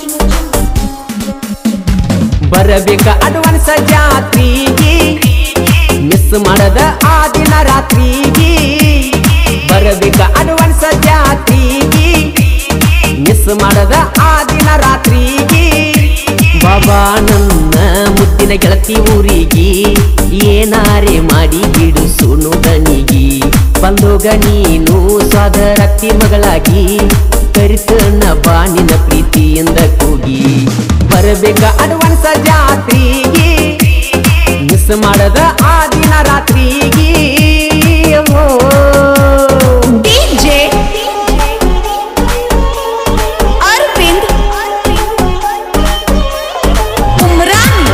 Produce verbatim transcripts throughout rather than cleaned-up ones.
ಬರಬೇಕ advance ಜಾತ್ರಿಗೆ miss ಮಾಡದ ಆ ದಿನ ರಾತ್ರಿಗೆ ಬರಬೇಕ ಅಡ್ವಾನ್ಸ್ ಜಾತ್ರಿಗೆ ಮಿಸ್ ಮಾಡದ ಆ ದಿನ ರಾತ್ರಿಗೆ ಬಾಬಾ ನನ್ನ ಮುದ್ದಿನ ಗೆಳತಿ ಊರಿಗೆ ಏನಾರೆ ಮಾಡಿ ಬಿಡು ಸುನು ದನಿಗಿ ಬಂದೋಗ ನೀನು ಸ್ವಾದರಕ್ತಿ ಮಗಳಾಗಿ ಕರಿತನ ಬಾನಿನ ಪ್ರೀತಿಯಿಂದ ಕೂಗಿ ಬರಬೇಕ ಅಡ್ವಾನ್ಸ್ ಜಾತ್ರಿಗೆ ಮಿಸ್ ಮಾಡದ ಆ ದಿನ ರಾತ್ರಿಗೆ ಡಿಜೆ ಅರವಿಂದ್ ಉಮ್ರಾನ್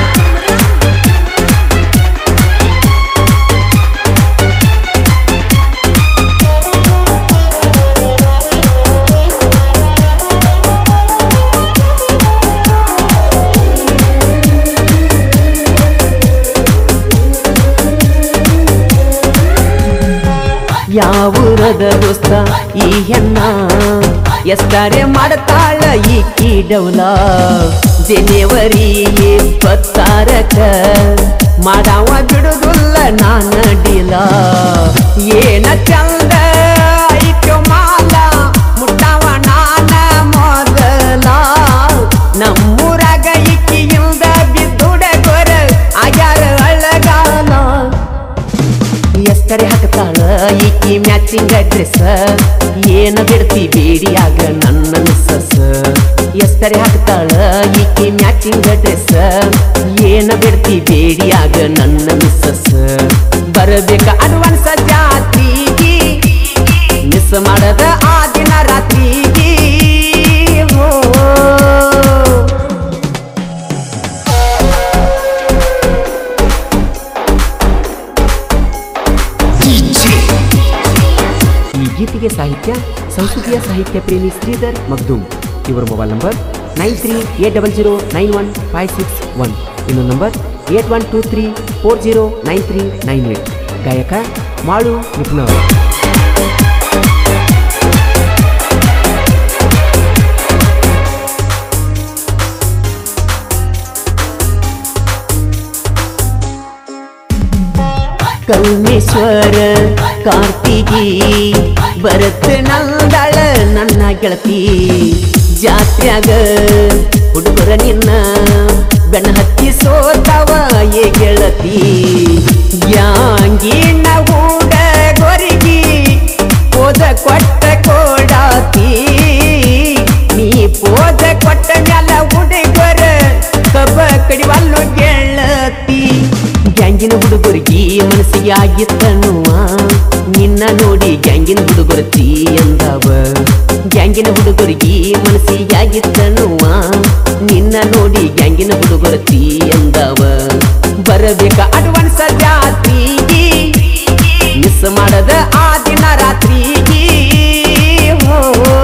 ಯಾವೂರದ ದೋಸ್ತ ಈ ಹೆಣ್ಣ ಎಸ್ತಾರೆ ಮಾಡತಾಳ ಈ ಕೀಡೌಲ ಜನವರಿ ಇಪ್ಪತ್ತಾರಕ ಮಾಡಾವ ಬಿಡುದಿಲ್ಲ ನಾನಡಿಲ ಏನ ಚಂದ ಐಕ್ಯೋ ಮಾಲ ಮುಟ್ಟಾವ ನಾನ ಮೊದಲ ನಮ್ಮೂರಾಗ ಇಕ್ಕಿಯಿಂದ ಬಿದ್ದುಡಗೊರ ಆಗ್ಯಾರ ಅಳಗಾಲ ಎಸ್ತರೆ ಹಾಕ್ತಾಳ ಈಕಿ ಮ್ಯಾಚಿಂಗ್ ಡ್ರೆಸ್ ಏನ ಬಿಡ್ತಿ ಬೇಡಿಯಾಗ ನನ್ನ ಮಿಸ್ಸಸ್ ಎಸ್ತರೆ ಹಾಕ್ತಾಳ ಈಕಿ ಮ್ಯಾಚಿಂಗ್ ಡ್ರೆಸ್ ಏನ ಬಿಡ್ತಿ ಬೇಡಿಯಾಗ ನನ್ನ ಮಿಸ್ಸಸ್ ಬರಬೇಕ ಅಡ್ವಾನ್ಸ್ ಜಾತ್ರಿಗೆ ಮಿಸ್ ಮಾಡದ ಆ ದಿನ ರಾತ್ರಿಗೆ ಹೋ ಗೀತೆಗೆ ಸಾಹಿತ್ಯ ಸಂಸ್ಕೃತಿಯ ಸಾಹಿತ್ಯ ಪ್ರೇಮಿ ಶ್ರೀಧರ್ ಮಗ್ದುಮ್ ಇವರ mobile number nine three eight double zero nine one five six one ಇನ್ನೊಂದು number eight one two three four zero nine three nine eight ಗಾಯಕ ಮಾಳು ನಿಪುಣ ಕಲ್ಮೇಶ್ವರ ಕಾರ್ತಿಗಿ ಬರತ್ ನಂದಳ ನನ್ನ ಗೆಳತಿ ಜಾತ್ರ್ಯಾಗ ಹುಡುಗರ ನಿನ್ನ ಬೆನ್ನ ಹತ್ತಿ ಸೋತವ ಏ ಗೆಳತಿ ಯಾಂಗಿನ ಹುಡುಗರಿಗೆ ಪೋದ ಕೊಟ್ಟ ಕೊಡಾತಿ ನೀ ಪೋದ ಕೊಟ್ಟ ಮ್ಯಾಲ ಹುಡುಗರ ಕಬ್ಬ ಕಡಿವಲ್ಲು ಗೆಳತಿ ಗ್ಯಾಂಗಿನ ಹುಡುಗರಿಗೆ ಮನಸ್ಸಿಗೆ ಆಗಿತ್ತನ್ನುವ ನಿನ್ನ ನೋಡಿ ಗ್ಯಾಂಗಿನ ಹುಡುಗರತಿ ಎಂದವ ಗ್ಯಾಂಗಿನ ಹುಡುಗರಿಗೆ ಮನಸ್ಸಿಗೆ ಆಗಿತ್ತನ್ನುವ ನಿನ್ನ ನೋಡಿ ಗ್ಯಾಂಗಿನ ಹುಡುಗರತಿ ಎಂದವ ಬರಬೇಕ ಅಡ್ವಾನ್ಸ್ ಜಾತ್ರಿಗೆ ಮಿಸ್ ಮಾಡದ ಆ ದಿನ ರಾತ್ರಿಗೆ ಹೋ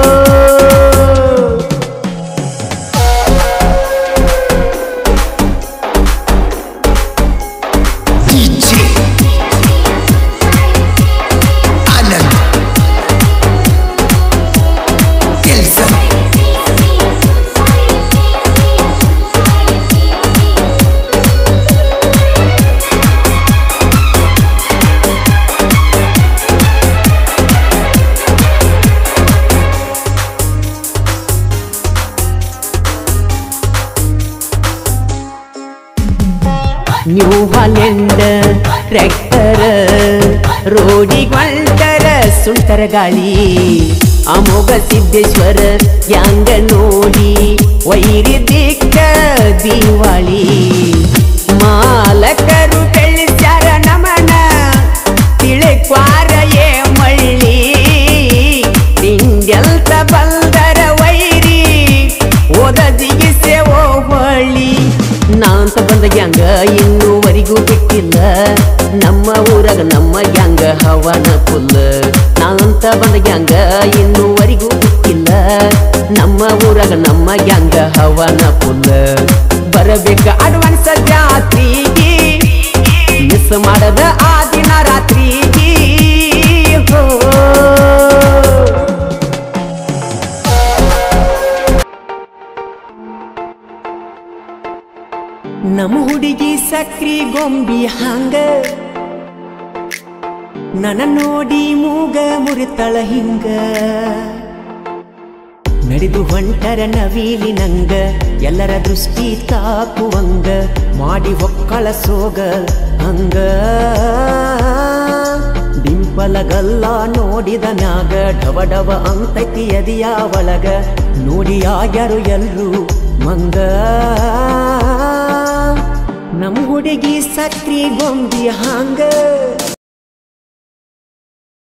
ನ್ಯೂ ಹಾಲೆಂಡ್ ಟ್ರ್ಯಾಕ್ಟರ್ ರೋಡಿಗೆ ಹೊಂಟರ ಸುಂಟರ ಗಾಳಿ ಅಮೋಘ ಸಿದ್ದೇಶ್ವರ ಯಾಂಗ ನೋಡಿ ವೈರಿ ದಿಕ್ಕ ದಿವಾಳಿ ಮಾಲಕರು ಬೆಳೆಸ್ಯಾರ ನಮನ ತಿಳಕ್ವಾರ ಏ ಮಳ್ಳಿ ತಿಂಡೆಲ್ತ ಬಂದರ ವೈರಿ ಓದ ಜಿಗಿಸೆ ಓ ಹೊಳ್ಳಿ ನಾಂತ ಬಂದ ಗ್ಯಾಂಗ ಇನ್ನೂವರೆಗೂ ಬಿಟ್ಟಿಲ್ಲ ನಮ್ಮ ಊರಾಗ ನಮ್ಮ ಗ್ಯಾಂಗ ಹವನ ಫುಲ್ ನಾಂತ ಬಂದ ಗ್ಯಾಂಗ ಇನ್ನೂವರೆಗೂ ಬಿಟ್ಟಿಲ್ಲ ನಮ್ಮ ಊರಾಗ ನಮ್ಮ ಗ್ಯಾಂಗ ಹವನ ಫುಲ್ ಬರಬೇಕ ಅಡ್ವಾನ್ಸ್ ಜಾತ್ರಿಗೆ ಮಿಸ್ ಮಾಡದ ಆ ದಿನ ರಾತ್ರಿಗೆ ಹೋ ನಮ್ಮ ಹುಡುಗಿ ಸಕ್ರಿ ಗೊಂಬಿ ಹಂಗ ನನ್ನ ನೋಡಿ ಮೂಗ ಮುರಿತಳ ಹಿಂಗ ನಡೆದು ಹೊಂಟರ ನವೀಲಿ ನಂಗ ಎಲ್ಲರ ದೃಷ್ಟಿ ತಾಕುವಂಗ ಮಾಡಿ ಹೊಕ್ಕಳ ಸೋಗ ಹಂಗ ಡಿಂಪಲಗಲ್ಲ ನೋಡಿದ ಮ್ಯಾಗ ಡವ ಡವ ಅಂತೈತಿ ಎದಿಯ ಒಳಗ ನೋಡಿ ಆಗ್ಯಾರು ಎಲ್ರು ಮಂಗ ನಮ್ಮ ಹುಡುಗಿ ಸಕ್ರಿ ಗೊಂಬಿ ಹಂಗ